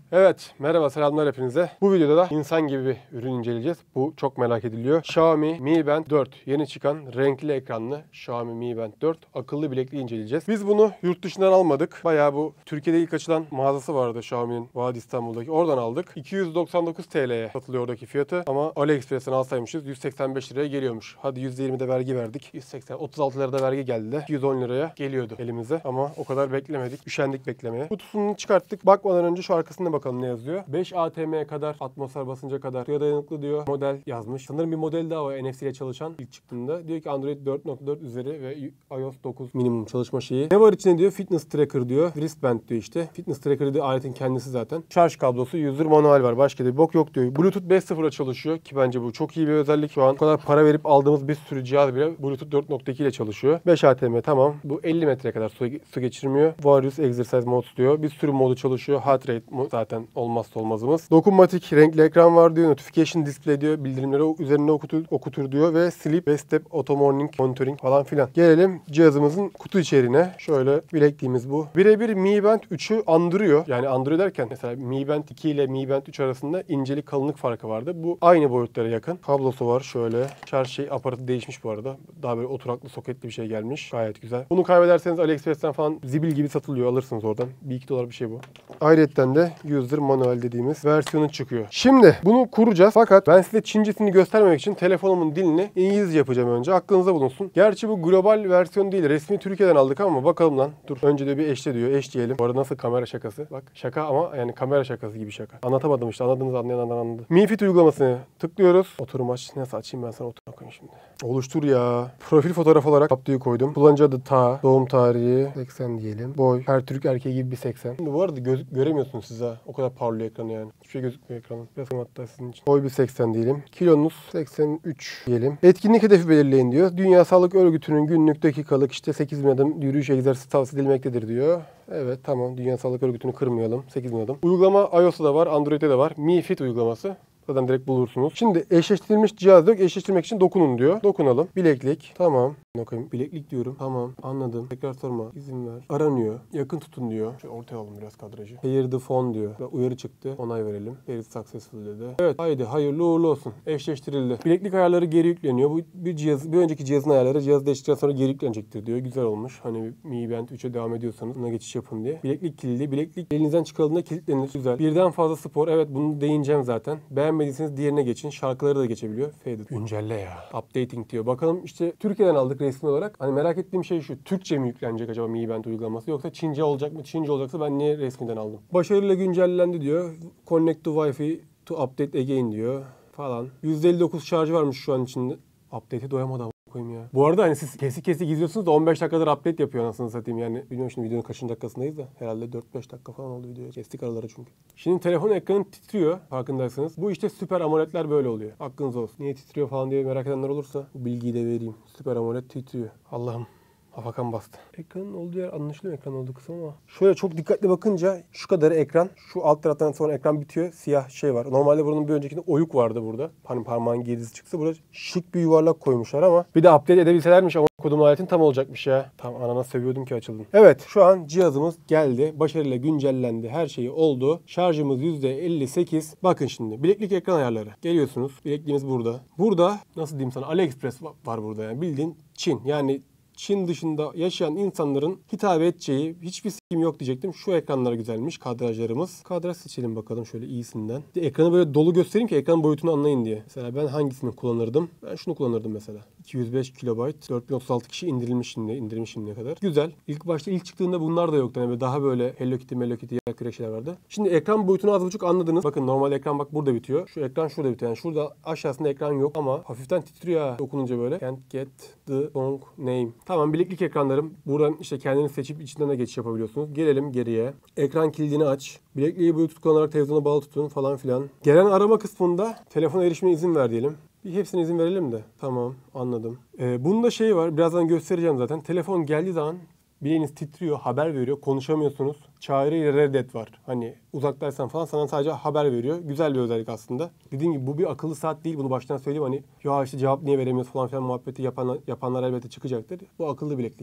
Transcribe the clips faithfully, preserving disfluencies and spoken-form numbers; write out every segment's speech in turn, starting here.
Evet, merhaba, selamlar hepinize. Bu videoda da insan gibi bir ürün inceleyeceğiz. Bu çok merak ediliyor. Xiaomi Mi Band dört. Yeni çıkan renkli ekranlı Xiaomi Mi Band dört akıllı bilekliği inceleyeceğiz. Biz bunu yurt dışından almadık. Bayağı bu Türkiye'de ilk açılan mağazası vardı Xiaomi'nin Vadi İstanbul'daki. Oradan aldık. iki yüz doksan dokuz TL'ye satılıyor oradaki fiyatı. Ama AliExpress'ten alsaymışız yüz seksen beş liraya geliyormuş. Hadi yüzde yirmi de vergi verdik. yüz seksen, otuz altı lirada vergi geldi de yüz on liraya geliyordu elimize. Ama o kadar beklemedik. Üşendik beklemeye. Kutusunu çıkarttık. Bakmadan önce şu arkasında bakalım ne yazıyor. beş A T M'ye kadar, atmosfer basınca kadar suya dayanıklı diyor. Model yazmış. Sanırım bir model daha var N F C ile çalışan ilk çıktığında. Diyor ki Android dört nokta dört üzeri ve iOS dokuz minimum çalışma şeyi. Ne var içinde diyor? Fitness tracker diyor. Wristband diyor işte. Fitness tracker diyor, aletin kendisi zaten. Şarj kablosu, user manual var. Başka bir bok yok diyor. Bluetooth beş nokta sıfır'a çalışıyor ki bence bu çok iyi bir özellik. Şu an o kadar para verip aldığımız bir sürü cihaz bile Bluetooth dört nokta iki ile çalışıyor. beş A T M tamam. Bu elli metreye kadar su, su geçirmiyor. Various Exercise Mode diyor. Bir sürü modu çalışıyor. Heart rate zaten olmazsa olmazımız. Dokunmatik renkli ekran var diyor. Notification display diyor. Bildirimleri üzerine okutur, okutur diyor ve sleep ve step auto morning monitoring falan filan. Gelelim cihazımızın kutu içeriğine. Şöyle bilekliğimiz bu. Birebir Mi Band üçü andırıyor. Yani andırıyor derken mesela Mi Band iki ile Mi Band üç arasında incelik kalınlık farkı vardı. Bu aynı boyutlara yakın. Kablosu var şöyle. Şarj şey aparatı değişmiş bu arada. Daha böyle oturaklı soketli bir şey gelmiş. Gayet güzel. Bunu kaybederseniz AliExpress'ten falan zibil gibi satılıyor. Alırsınız oradan. bir iki dolar bir şey bu. Ayrıca de user manual dediğimiz versiyonu çıkıyor. Şimdi bunu kuracağız. Fakat ben size Çincesini göstermemek için telefonumun dilini İngilizce yapacağım önce. Aklınızda bulunsun. Gerçi bu global versiyon değil. Resmi Türkiye'den aldık ama bakalım lan. Dur. Önce de bir eşle diyor. Eş diyelim. Bu arada nasıl kamera şakası? Bak şaka ama yani kamera şakası gibi şaka. Anlatamadım işte. Anladığınız anlayan anladı. Mi Fit uygulamasını tıklıyoruz. Oturum aç. Nasıl açayım ben sana oturum koyayım şimdi. Oluştur ya. Profil fotoğraf olarak kaptığı koydum. Kullanıcı adı Ta. Doğum tarihi seksen diyelim. Boy. Her Türk erkeği gibi bir seksen. Şimdi bu arada göz göremiyorsunuz siz ha. O kadar parlıyor ekranı yani. Hiçbir şey gözükmüyor ekranın. Biraz hatta sizin için. Boy bir seksen diyelim. Kilonuz seksen üç diyelim. Etkinlik hedefi belirleyin diyor. Dünya Sağlık Örgütü'nün günlük dakikalık işte sekiz bin adım yürüyüş egzersizi tavsiye edilmektedir diyor. Evet tamam. Dünya Sağlık Örgütü'nü kırmayalım. sekiz bin adım. Uygulama iOS'ta da var. Android'de de var. Mi Fit uygulaması. Zaten direkt bulursunuz. Şimdi eşleştirilmiş cihaz yok. Eşleştirmek için dokunun diyor. Dokunalım. Bileklik. Tamam. Bakayım. Bileklik diyorum. Tamam. Anladım. Tekrar sorma. İzin ver. Aranıyor. Yakın tutun diyor. Şöyle ortaya alalım biraz kadrajı. Pair the phone diyor. Ve uyarı çıktı. Onay verelim. Pair successful dedi. Evet. Haydi. Hayırlı uğurlu olsun. Eşleştirildi. Bileklik ayarları geri yükleniyor. Bu bir cihaz, bir önceki cihazın ayarları cihaz değiştikten sonra geri yüklenecektir diyor. Güzel olmuş. Hani Mi Band üçe devam ediyorsanız buna geçiş yapın diye. Bileklik kilidi. Bileklik elinizden çıkarıldığında kilitlenir. Güzel. Birden fazla spor. Evet bunu değineceğim zaten. Beğenmediyseniz diğerine geçin. Şarkıları da geçebiliyor. Faded. Güncelle ya. Updating diyor. Bakalım işte Türkiye'den aldık resmi olarak. Hani merak ettiğim şey şu. Türkçe mi yüklenecek acaba Mi Band uygulaması yoksa Çince olacak mı? Çince olacaksa ben niye resmiden aldım? Başarıyla güncellendi diyor. Connect to Wi-Fi to update again diyor falan. yüzde elli dokuz şarjı varmış şu an içinde. Update'e doyamadım. Koyayım ya. Bu arada hani siz kesik kesik izliyorsunuz da on beş dakikadır update yapıyor anasını satayım yani. Bilmiyorum şimdi videonun kaçıncı dakikasındayız da. Herhalde dört beş dakika falan oldu video. Kestik araları çünkü. Şimdi telefon ekranı titriyor farkındaysanız. Bu işte Super AMOLED'ler böyle oluyor. Aklınız olsun. Niye titriyor falan diye merak edenler olursa bu bilgiyi de vereyim. Super AMOLED titriyor. Allah'ım. Hafakan bastı. Ekranın olduğu yer anlaşılıyor ekran olduğu kısım ama. Şöyle çok dikkatli bakınca şu kadarı ekran. Şu alt taraftan sonra ekran bitiyor. Siyah şey var. Normalde bunun bir öncekinde oyuk vardı burada. Hani parmağın gerisi çıksa burada şık bir yuvarlak koymuşlar ama. Bir de update edebilselermiş ama kodum aletin tam olacakmış ya. Tam anana seviyordum ki açıldım. Evet şu an cihazımız geldi. Başarıyla güncellendi. Her şeyi oldu. Şarjımız yüzde elli sekiz. Bakın şimdi bileklik ekran ayarları. Geliyorsunuz. Bilekliğimiz burada. Burada nasıl diyeyim sana AliExpress var burada yani. Bildiğin Çin. Yani Çin dışında yaşayan insanların hitap edeceği hiçbir sikim yok diyecektim. Şu ekranlar güzelmiş. Kadrajlarımız. Kadraj seçelim bakalım şöyle iyisinden. Ekranı böyle dolu göstereyim ki ekran boyutunu anlayın diye. Mesela ben hangisini kullanırdım? Ben şunu kullanırdım mesela. iki yüz beş kilobayt. dört bin otuz altı kişi indirilmiş şimdi. İndirilmiş şimdiye kadar. Güzel. İlk başta ilk çıktığında bunlar da yoktu. Yani daha böyle Hello Kitty, Mello Kitty yer küre şeyler vardı. Şimdi ekran boyutunu az buçuk anladınız. Bakın normal ekran bak burada bitiyor. Şu ekran şurada bitiyor. Yani şurada aşağısında ekran yok ama hafiften titriyor ha. Dokununca böyle. Can't get the song name. Tamam bileklik ekranlarım. Buradan işte kendini seçip içinden de geçiş yapabiliyorsunuz. Gelelim geriye. Ekran kilidini aç. Bilekliği Bluetooth kullanarak televizyona bağlı tutun falan filan. Gelen arama kısmında telefona erişimine izin ver diyelim. Bir hepsine izin verelim de. Tamam anladım. Ee, bunda şey var. Birazdan göstereceğim zaten. Telefon geldiği zaman bileğiniz titriyor, haber veriyor. Konuşamıyorsunuz. Çağrı ile reddet var. Hani uzaktaysan falan sana sadece haber veriyor. Güzel bir özellik aslında. Dediğim gibi bu bir akıllı saat değil. Bunu baştan söyleyeyim. Hani ya işte cevap niye veremiyoruz falan filan muhabbeti yapan, yapanlar elbette çıkacaktır. Bu akıllı bileklik.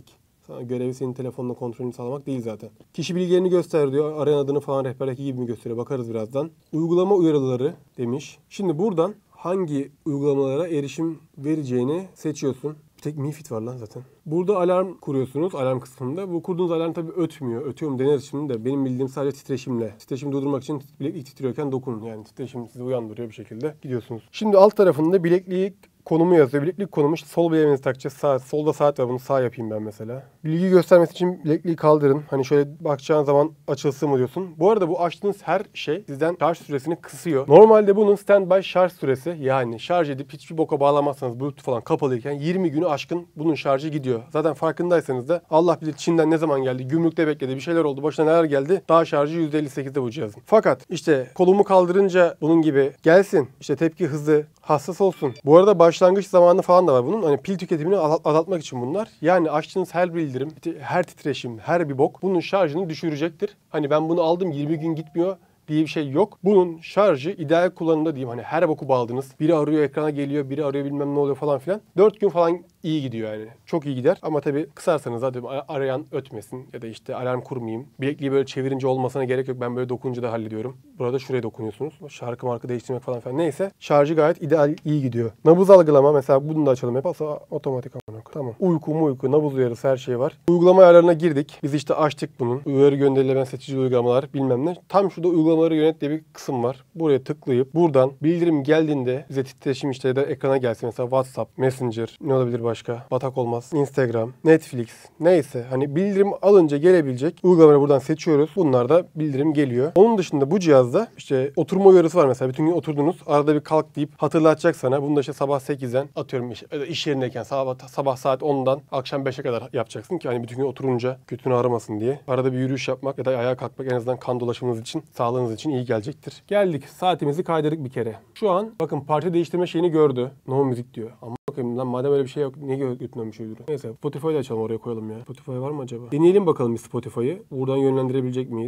Sana görevi senin telefonla kontrolünü sağlamak değil zaten. Kişi bilgilerini göster diyor. Arayan adını falan rehberdeki gibi mi gösteriyor? Bakarız birazdan. Uygulama uyarıları demiş. Şimdi buradan hangi uygulamalara erişim vereceğini seçiyorsun. Bir tek Mi Fit var lan zaten. Burada alarm kuruyorsunuz alarm kısmında. Bu kurduğunuz alarm tabii ötmüyor. Ötüyor mu deneriz şimdi de. Benim bildiğim sadece titreşimle. Titreşimi durdurmak için bileklik titriyorken dokunun. Yani titreşim sizi uyandırıyor bir şekilde. Gidiyorsunuz. Şimdi alt tarafında bilekliği konumu yazıyor. Bileklik konumu işte sol bileğinizi takacağız. Sağ, solda saat var. Bunu sağ yapayım ben mesela. Bilgi göstermesi için bilekliği kaldırın. Hani şöyle bakacağın zaman açılsın mı diyorsun. Bu arada bu açtığınız her şey sizden şarj süresini kısıyor. Normalde bunun standby şarj süresi, yani şarj edip hiçbir boka bağlamazsanız Bluetooth falan kapalıyken yirmi günü aşkın bunun şarjı gidiyor. Zaten farkındaysanız da Allah bilir Çin'den ne zaman geldi, gümrükte bekledi, bir şeyler oldu, başına neler geldi. Daha şarjı yüzde elli sekizde bu cihazın. Fakat işte kolumu kaldırınca bunun gibi gelsin. İşte tepki hızı, hassas olsun. Bu arada başlangıç zamanı falan da var bunun. Hani pil tüketimini azaltmak için bunlar. Yani açtığınız her bildirim, her titreşim, her bir bok bunun şarjını düşürecektir. Hani ben bunu aldım yirmi gün gitmiyor diye bir şey yok. Bunun şarjı ideal kullanımda diyeyim. Hani her boku bağladınız. Biri arıyor ekrana geliyor, biri arıyor bilmem ne oluyor falan filan. dört gün falan iyi gidiyor yani. Çok iyi gider. Ama tabii kısarsanız hadi arayan ötmesin ya da işte alarm kurmayayım. Bilekliği böyle çevirince olmasına gerek yok. Ben böyle dokununca da hallediyorum. Burada şuraya dokunuyorsunuz. Şarkı marka değiştirmek falan filan. Neyse. Şarjı gayet ideal iyi gidiyor. Nabız algılama mesela bunu da açalım. Hep asa otomatik amına. Tamam. Uyku mu uyku, nabız uyarısı her şey var. Uygulama ayarlarına girdik. Biz işte açtık bunun. Uyarı gönderilen seçici uygulamalar bilmem ne. Tam şurada uygulamaları yönet diye bir kısım var. Buraya tıklayıp buradan bildirim geldiğinde bize titreşim işte ya da ekrana gelsin. Mesela WhatsApp, Messenger, ne olabilir başka? Batak olmaz. Instagram, Netflix neyse hani bildirim alınca gelebilecek uygulamaları buradan seçiyoruz. Bunlar da bildirim geliyor. Onun dışında bu cihazda işte oturma uyarısı var mesela. Bütün gün oturdunuz. Arada bir kalk deyip hatırlatacak sana. Bunu da işte sabah sekizden atıyorum iş, iş yerindeyken sabah, sabah saat ondan akşam beşe kadar yapacaksın ki hani bütün gün oturunca götünü ağrımasın diye. Arada bir yürüyüş yapmak ya da ayağa kalkmak en azından kan dolaşımınız için, sağlığınız için iyi gelecektir. Geldik. Saatimizi kaydırdık bir kere. Şu an bakın parça değiştirme şeyini gördü. No müzik diyor. Ama bakayım lan madem öyle bir şey yok niye götünden bir şey yürü. Neyse Spotify'ı da açalım oraya koyalım ya. Spotify var mı acaba? Deneyelim bakalım bir Spotify'ı. Buradan yönlendirebilecek miyiz?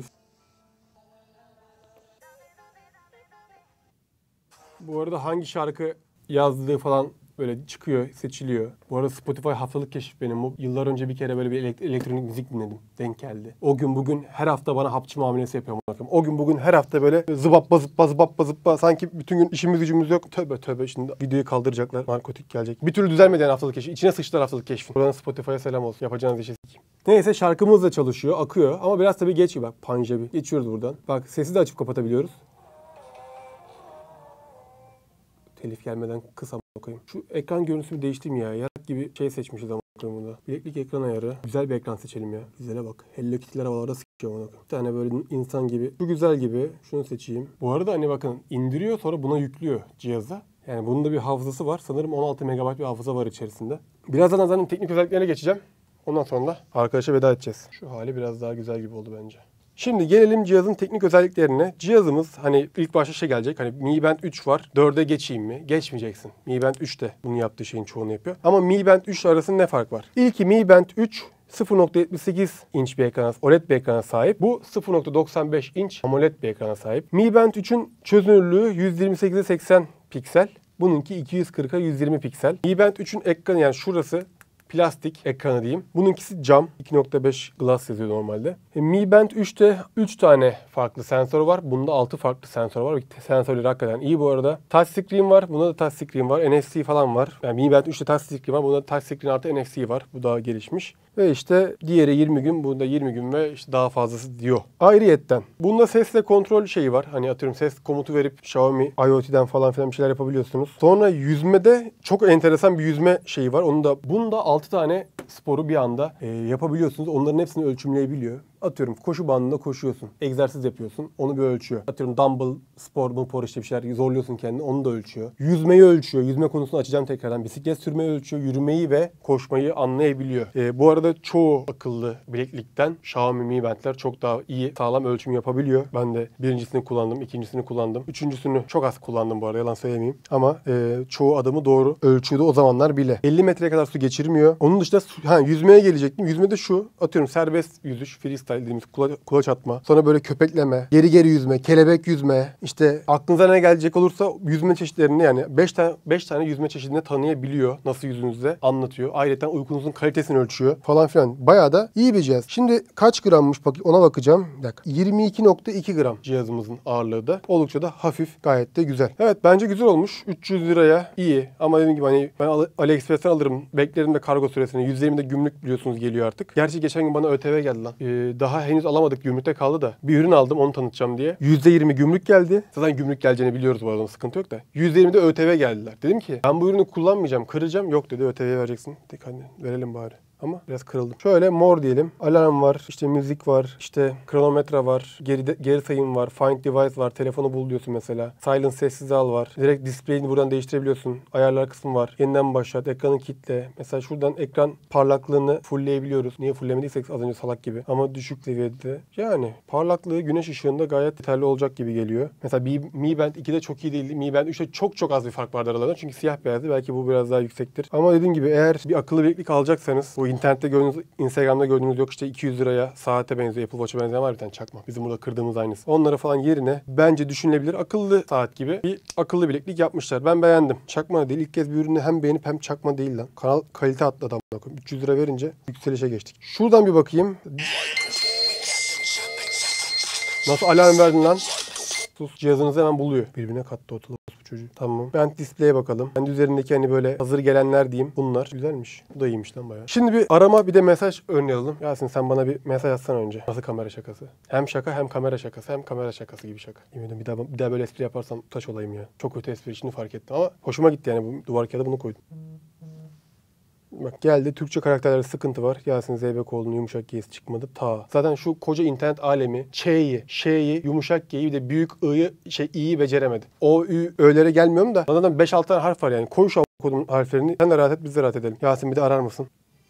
Bu arada hangi şarkı yazdığı falan böyle çıkıyor, seçiliyor. Bu arada Spotify haftalık keşif benim. Bu yıllar önce bir kere böyle bir elekt- elektronik müzik dinledim. Denk geldi. O gün bugün her hafta bana hapçı muamelesi yapıyor. O gün bugün her hafta böyle zıbappa zıppa zıbappa zıppa. Sanki bütün gün işimiz gücümüz yok. Tövbe tövbe şimdi videoyu kaldıracaklar. Narkotik gelecek. Bir türlü düzelmedi yani haftalık keşif. İçine sıçtılar haftalık keşfin. Buradan Spotify'a selam olsun. Yapacağınız işe sikeyim. Neyse şarkımız da çalışıyor, akıyor. Ama biraz tabii geç. Bak Panjabi. Geçiyoruz buradan. Bak sesi de açıp kapatabiliyoruz. Telif gelmeden kısa bakayım. Şu ekran görüntüsü bir değiştireyim ya. Yarak gibi şey seçmişiz ama burada. Bileklik ekran ayarı. Güzel bir ekran seçelim ya. Güzele bak. Hello Kitty'ler havalarda sıkıyor ona. Bir tane böyle insan gibi. Şu güzel gibi. Şunu seçeyim. Bu arada hani bakın indiriyor sonra buna yüklüyor cihaza. Yani bunun da bir hafızası var. Sanırım on altı megabayt bir hafıza var içerisinde. Birazdan zaten teknik özelliklerine geçeceğim. Ondan sonra da arkadaşa veda edeceğiz. Şu hali biraz daha güzel gibi oldu bence. Şimdi gelelim cihazın teknik özelliklerine. Cihazımız hani ilk başta şey gelecek. Hani Mi Band üç var. dörde geçeyim mi? Geçmeyeceksin. Mi Band üç de bunu yaptığı şeyin çoğunu yapıyor. Ama Mi Band üç arasında ne fark var? İlki Mi Band üç sıfır nokta yetmiş sekiz inç bir ekrana, O L E D bir ekrana sahip. Bu sıfır nokta doksan beş inç AMOLED bir ekrana sahip. Mi Band üçün çözünürlüğü yüz yirmi sekize seksen piksel. Bununki iki yüz kırka yüz yirmi piksel. Mi Band üçün ekranı yani şurası plastik ekranı diyeyim. Bununkisi cam. iki nokta beş glass yazıyor normalde. E, Mi Band üçte üç tane farklı sensör var. Bunda altı farklı sensör var. Sensörleri hakikaten iyi bu arada. Touch screen var. Bunda da touch screen var. N F C falan var. Yani Mi Band üçte touch screen var. Bunda touch screen artı N F C var. Bu daha gelişmiş. Ve işte diğeri yirmi gün, bunda yirmi gün ve işte daha fazlası diyor. Ayrıyetten bunda sesle kontrol şeyi var. Hani atıyorum ses komutu verip Xiaomi IoT'den falan filan bir şeyler yapabiliyorsunuz. Sonra yüzmede çok enteresan bir yüzme şeyi var. Onu da bunda altı tane sporu bir anda e, yapabiliyorsunuz. Onların hepsini ölçümleyebiliyor. Atıyorum koşu bandında koşuyorsun. Egzersiz yapıyorsun. Onu bir ölçüyor. Atıyorum dumbbell, spor, spor işte bir şeyler zorluyorsun kendini. Onu da ölçüyor. Yüzmeyi ölçüyor. Yüzme konusunu açacağım tekrardan. Bisiklet sürmeyi ölçüyor. Yürümeyi ve koşmayı anlayabiliyor. Ee, bu arada çoğu akıllı bileklikten Xiaomi Mi Band'ler çok daha iyi, sağlam ölçüm yapabiliyor. Ben de birincisini kullandım. ikincisini kullandım. Üçüncüsünü çok az kullandım bu arada. Yalan söylemeyeyim. Ama e, çoğu adımı doğru ölçüyordu o zamanlar bile. elli metreye kadar su geçirmiyor. Onun dışında su, ha, yüzmeye gelecektim. Yüzmede şu. Atıyorum serbest yüzüş, freestyle freestyle dediğimiz kulaç, kulaç atma. Sonra böyle köpekleme, geri geri yüzme, kelebek yüzme. İşte aklınıza ne gelecek olursa yüzme çeşitlerini yani beş tane beş tane yüzme çeşidini tanıyabiliyor. Nasıl yüzünüzde anlatıyor. Ayrıca uykunuzun kalitesini ölçüyor falan filan. Bayağı da iyi bir cihaz. Şimdi kaç grammış bak ona bakacağım. Bir dakika. yirmi iki nokta iki gram cihazımızın ağırlığı da. Oldukça da hafif, gayet de güzel. Evet bence güzel olmuş. üç yüz liraya iyi. Ama dediğim gibi hani ben AliExpress'ten alırım. Beklerim de kargo süresini. yüz yirmide gümrük biliyorsunuz geliyor artık. Gerçi geçen gün bana ÖTV geldi lan. Ee, daha henüz alamadık. Gümrükte kaldı da. Bir ürün aldım onu tanıtacağım diye. yüzde yirmi gümrük geldi. Zaten gümrük geleceğini biliyoruz bu arada. Sıkıntı yok da. yüzde yirmide ÖTV geldiler. Dedim ki ben bu ürünü kullanmayacağım. Kıracağım. Yok dedi ÖTV vereceksin. Dedik hadi verelim bari. Ama biraz kırıldım. Şöyle mor diyelim. Alarm var, işte müzik var, işte kronometre var, geri, geri sayım var, find device var, telefonu bul diyorsun mesela. Silence sessize al var. Direkt display'ini buradan değiştirebiliyorsun. Ayarlar kısmı var. Yeniden başlat, ekranı kilitle. Mesela şuradan ekran parlaklığını fullleyebiliyoruz. Niye fullemediysek az önce salak gibi. Ama düşük seviyede. Yani parlaklığı güneş ışığında gayet yeterli olacak gibi geliyor. Mesela Mi Band ikide çok iyi değildi. Mi Band üçte çok çok az bir fark vardı aralarında. Çünkü siyah beyazdı. Belki bu biraz daha yüksektir. Ama dediğim gibi eğer bir akıllı bileklik alacaksanız bu internette gördüğünüz, Instagram'da gördüğünüz yok işte iki yüz liraya saate benziyor. Apple Watch'a benzeyen var bir tane çakma. Bizim burada kırdığımız aynısı. Onları falan yerine bence düşünülebilir akıllı saat gibi bir akıllı bileklik yapmışlar. Ben beğendim. Çakma değil. İlk kez bir ürünü hem beğenip hem çakma değil lan. Kanal kalite atladı. üç yüz lira verince yükselişe geçtik. Şuradan bir bakayım. Nasıl alarm verdin lan? Sus, cihazınızı hemen buluyor. Birbirine kattı ortalığı bu çocuğu. Tamam. Band display'e bakalım. Band üzerindeki hani böyle hazır gelenler diyeyim. Bunlar güzelmiş. Bu da iyiymiş lan bayağı. Şimdi bir arama bir de mesaj örneği alalım. Yasin sen bana bir mesaj atsana önce. Nasıl kamera şakası? Hem şaka hem kamera şakası hem kamera şakası gibi şaka. Yemin bir daha bir daha böyle espri yaparsam taş olayım ya. Çok kötü espri şimdi fark ettim ama hoşuma gitti yani bu duvar kağıdı bunu koydum. Bak geldi. Türkçe karakterlerde sıkıntı var. Yasin Zeybekoğlu'nun yumuşak G'si çıkmadı. Ta. Zaten şu koca internet alemi Ç'yi, Ş'yi, yumuşak G'yi bir de büyük I'yı şey İ'yi beceremedi. O Ü Ö'lere gelmiyorum da zaten beş altı tane harf var yani. Koy şu kodun harflerini. Sen de rahat et biz de rahat edelim. Yasin bir de arar mısın?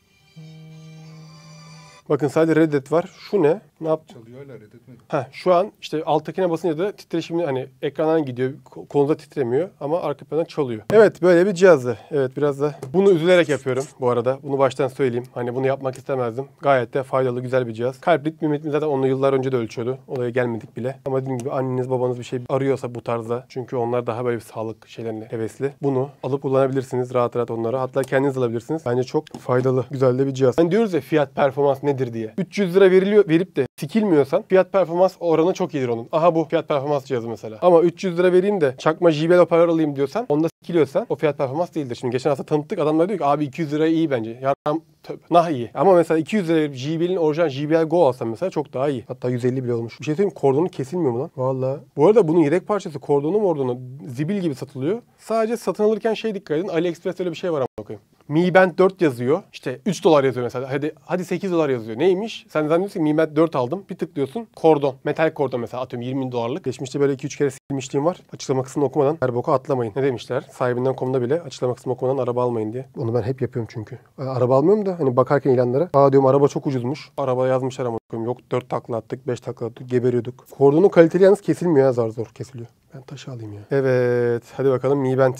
Bakın sadece reddet var. Şu ne? Ne yaptı? Çalıyor hala reddetmedi. Ha şu an işte alttakine basınca da titreşimli hani ekrandan gidiyor. Konuda titremiyor ama arka plandan çalıyor. Evet böyle bir cihazdı. Evet biraz da bunu üzülerek yapıyorum bu arada. Bunu baştan söyleyeyim. Hani bunu yapmak istemezdim. Gayet de faydalı güzel bir cihaz. Kalp ritmi ritmi zaten onu yıllar önce de ölçüyordu. Olaya gelmedik bile. Ama dediğim gibi anneniz babanız bir şey arıyorsa bu tarzda. Çünkü onlar daha böyle bir sağlık şeylerine hevesli. Bunu alıp kullanabilirsiniz rahat rahat onları. Hatta kendiniz alabilirsiniz. Bence çok faydalı. Güzel de bir cihaz. Hani diyoruz ya fiyat performans nedir diye. üç yüz lira veriliyor verip de sikilmiyorsan fiyat performans oranı çok iyidir onun. Aha bu fiyat performans cihazı mesela. Ama üç yüz lira vereyim de çakma J B L hoparlör alayım diyorsan onda sikiliyorsan o fiyat performans değildir. Şimdi geçen hafta tanıttık adamlar diyor ki abi iki yüz lira iyi bence. Yardım nah iyi. Ama mesela iki yüz lira verip J B L'in orijinal J B L Go alsam mesela çok daha iyi. Hatta yüz elli bile olmuş. Bir şey söyleyeyim kordonu kesilmiyor mu lan? Vallahi. Bu arada bunun yedek parçası kordonu mordonu zibil gibi satılıyor. Sadece satın alırken şey dikkat edin. AliExpress'te öyle bir şey var ama bakayım. Mi Band dört yazıyor. İşte üç dolar yazıyor mesela. Hadi hadi sekiz dolar yazıyor. Neymiş? Sen zannediyorsun ki Mi Band dört aldım. Bir tıklıyorsun. Kordon. Metal kordon mesela atıyorum yirmi dolarlık. Geçmişte böyle iki üç kere silmişliğim var. Açıklama kısmını okumadan her boka atlamayın. Ne demişler? Sahibinden nokta com'da bile açıklama kısmını okumadan araba almayın diye. Onu ben hep yapıyorum çünkü. Araba almıyorum da hani bakarken ilanlara. Aa diyorum araba çok ucuzmuş. Araba yazmışlar ama yok dört takla attık, beş takla attık, geberiyorduk. Kordonun kaliteli yalnız kesilmiyor ya zar zor kesiliyor. Ben taşı alayım ya. Evet. Hadi bakalım Mi Band.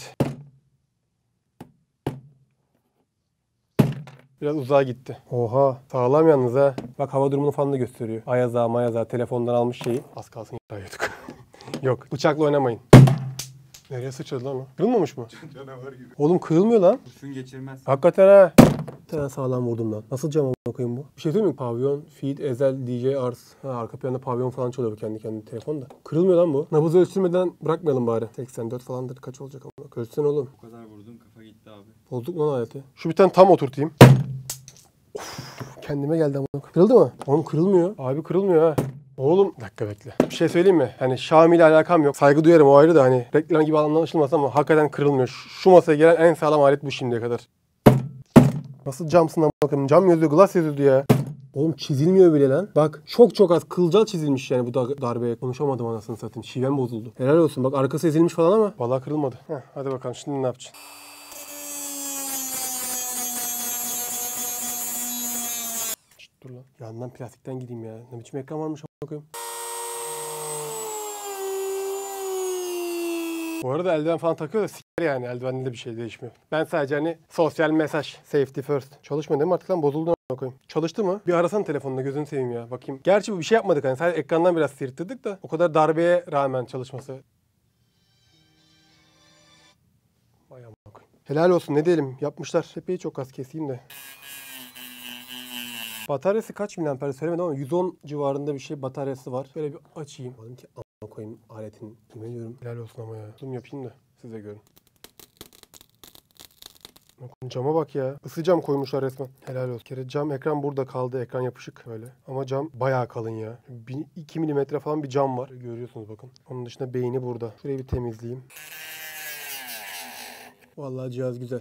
Biraz uzağa gitti. Oha. Sağlam yalnız ha. Bak hava durumunu falan da gösteriyor. Ayaza mayaza telefondan almış şeyi. Az kalsın y***yorduk. Yok. Bıçakla oynamayın. Nereye sıçradı lan o? Kırılmamış mı? Canavar gibi. Oğlum kırılmıyor lan. Kurşun geçirmez. Hakikaten ha. Bir tane sağlam vurdum lan. Nasıl cam koyayım bu? Bir şey söyleyeyim mi? Pavyon, Feed, Ezel, D J, Ars. Ha, arka planda pavyon falan çalıyor bu kendi kendine telefonda. Kırılmıyor lan bu. Nabız ölçülmeden bırakmayalım bari. seksen dört falandır. Kaç olacak ama? Ölçsene oğlum. Bu kadar vurdun kafa gitti abi. Bozduk lan aleti. Şu bir tane tam oturtayım. Of, kendime geldi ama. Kırıldı mı? Oğlum kırılmıyor. Abi kırılmıyor ha. Oğlum bir dakika bekle. Bir şey söyleyeyim mi? Hani Xiaomi ile alakam yok. Saygı duyarım o ayrı da hani reklam gibi anlaşılmaz ama hakikaten kırılmıyor. Şu, şu masaya gelen en sağlam alet bu şimdiye kadar. Nasıl camsın lan bakalım? Cam yazıyor, glass yazıyordu ya. Oğlum çizilmiyor bile lan. Bak çok çok az kılcal çizilmiş yani bu da darbeye. Konuşamadım anasını satayım. Şivem bozuldu. Helal olsun. Bak arkası ezilmiş falan ama vallahi kırılmadı. Heh, hadi bakalım şimdi ne yapacaksın? Şşt, dur lan. Yandan plastikten gideyim ya. Ne biçim ekran varmış a**ına koyayım. Bu arada eldiven falan takıyor da s***er yani. Eldivende de bir şey değişmiyor. Ben sadece hani sosyal mesaj. Safety first. Çalışmıyor değil mi artık lan? Bozuldu. koyayım. Çalıştı mı? Bir arasana telefonla gözünü seveyim ya. Bakayım. Gerçi bu bir şey yapmadık hani. Sadece ekrandan biraz sıyırttırdık da. O kadar darbeye rağmen çalışması. Vay amına koyayım. Helal olsun ne diyelim. Yapmışlar. Tepeyi çok az keseyim de. Bataryası kaç miliamper söylemedim ama yüz on civarında bir şey bataryası var. Şöyle bir açayım. Dedim ki amına koyayım aletin. Yemin ediyorum. Helal olsun ama ya. Zoom yapayım da siz de görün. Cama bak ya. Isı cam koymuşlar resmen. Helal olsun. Bir kere cam ekran burada kaldı. Ekran yapışık böyle. Ama cam bayağı kalın ya. iki milimetre falan bir cam var. Görüyorsunuz bakın. Onun dışında beyni burada. Şurayı bir temizleyeyim. Vallahi cihaz güzel.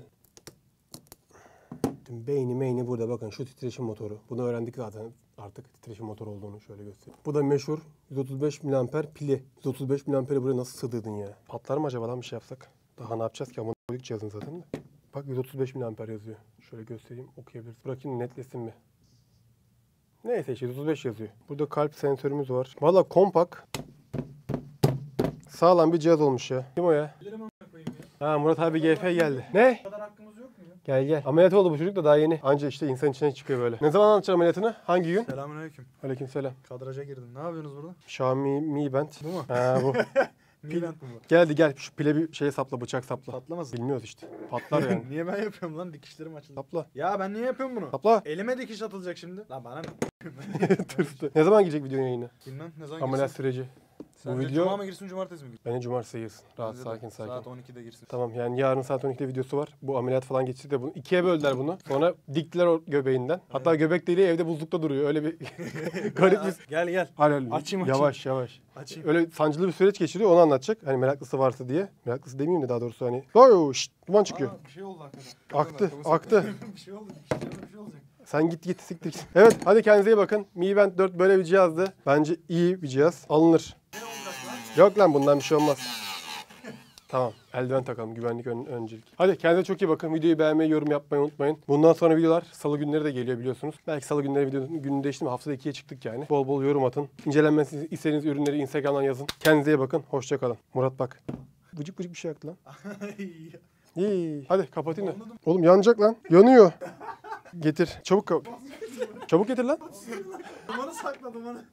Beyni meyni burada bakın şu titreşim motoru. Bunu öğrendik zaten artık titreşim motoru olduğunu şöyle göstereyim. Bu da meşhur yüz otuz beş miliamper pili. yüz otuz beş miliamperi buraya nasıl sığdırdın ya? Patlar mı acaba lan bir şey yapsak? Daha ne yapacağız ki? Ama koyduk cihazın zaten de. Bak yüz otuz beş miliamper yazıyor. Şöyle göstereyim okuyabiliriz. Bırakayım netlesin mi? Neyse işte yüz otuz beş yazıyor. Burada kalp sensörümüz var. Valla kompak. Sağlam bir cihaz olmuş ya. Kim o ya? Bilirim amına koyayım ya. Ha Murat abi G F geldi. Ne? Bu kadar hakkımız yok mu ya? Gel gel. Ameliyat oldu bu çocuk da daha yeni. Anca işte insan içine çıkıyor böyle. Ne zaman anlatacağım ameliyatını? Hangi gün? Selamünaleyküm. Aleykümselam. Kadraja girdim. Ne yapıyorsunuz burada? Xiaomi Mi Band. Bu mu? Ha bu. Mi Band mı bu? Geldi gel şu pile bir şey sapla bıçak sapla. Patlamasın. Bilmiyoruz işte. Patlar yani. Niye ben yapıyorum lan? Dikişlerim açıldı. Sapla. Ya ben niye yapıyorum bunu? Sapla. Elime dikiş atılacak şimdi. Lan bana ne? Tırstı. Ne zaman girecek videonun yayını? Bilmem ne zaman Ameliyat girsin. süreci. Sence bu video- Cuma mı girsin, cumartesi mi girsin? Bence cumartesi girsin. Rahat Bence de. sakin sakin. Saat on ikide girsin. Tamam yani yarın saat on ikide videosu var. Bu ameliyat falan geçti de bunu ikiye böldüler bunu. Sonra diktiler o göbeğinden. Hatta göbek deliği evde buzlukta duruyor. Öyle bir garip bir... Gel gel. Hayır, Açayım, açayım. Yavaş yavaş. Açayım. Öyle sancılı bir süreç geçiriyor onu anlatacak. Hani meraklısı varsa diye. Meraklısı demeyeyim de daha doğrusu hani. Oy şşt duman çıkıyor. Aa, bir şey oldu hakikaten. Aktı, Hakikaten, aktı. bir şey oldu. Dikişlerime bir şey olacak. Sen git git siktir git. Evet hadi kendinize iyi bakın. Mi Band dört böyle bir cihazdı. Bence iyi bir cihaz. Alınır. Ne olacak lan? Yok lan bundan bir şey olmaz. Tamam eldiven takalım güvenlik ön- öncelik. Hadi kendinize çok iyi bakın. Videoyu beğenmeyi, yorum yapmayı unutmayın. Bundan sonra videolar salı günleri de geliyor biliyorsunuz. Belki salı günleri videonun gününü değişti mi? Haftada ikiye çıktık yani. Bol bol yorum atın. İncelenmesini istediğiniz ürünleri Instagram'dan yazın. Kendinize iyi bakın. Hoşça kalın. Murat bak. Vıcık vıcık bir şey yaktı lan. İyi. Hadi kapatayım da. Oğlum yanacak lan. Yanıyor. Getir. Çabuk kap- Çabuk getir lan. Dumanı sakla dumanı.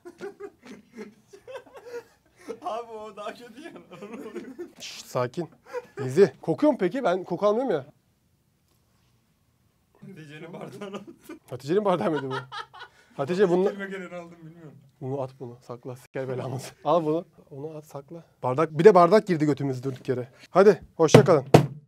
Abi o daha kötü yani. Şşt, sakin. Bizi. Kokuyor mu peki? Ben koku almıyorum ya. Hatice'nin bardağını aldım. Hatice'nin bardağı mıydı bu? Hatice bunu, Kelime geleni aldım bilmiyorum. bunu at bunu. Sakla. Siker belamızı. Al bunu. Onu at sakla. Bardak. Bir de bardak girdi götümüz durduk yere. Hadi. Hoşça kalın.